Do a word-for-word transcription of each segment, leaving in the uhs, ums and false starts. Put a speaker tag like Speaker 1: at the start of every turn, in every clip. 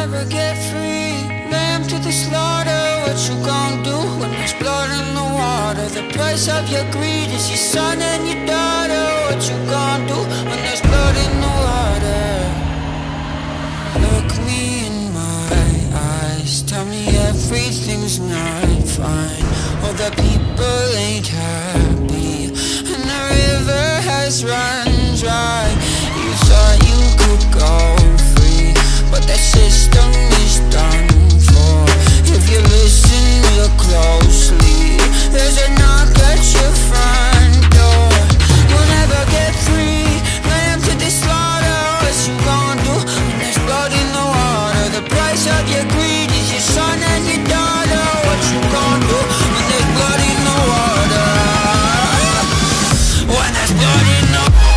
Speaker 1: never get free. Lamb to the slaughter, what you gon' do when there's blood in the water? The price of your greed is your son and your daughter. What you gon' do when there's blood in the water? Look me in my eyes, tell me everything's not fine. All the people ain't happy, and the river has run dry. You thought you could go free, but that system is done for. If you listen real closely, there's a knock at your front door. You'll never get free. Lamb to the slaughter, what you gon' do when there's blood in the water? The price of your greed is your son and your daughter. What you gon' do when there's blood in the water? When there's blood in the water.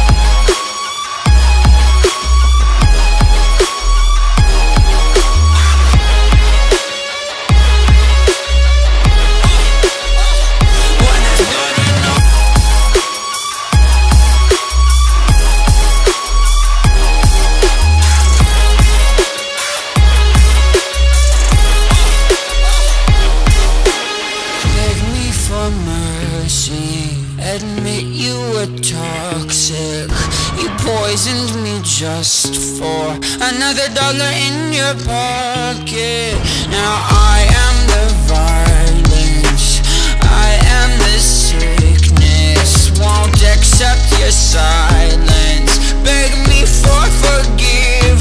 Speaker 1: Admit you were toxic. You poisoned me just for another dollar in your pocket. Now I am the violence, I am the sickness. Won't accept your silence, beg me for forgiveness.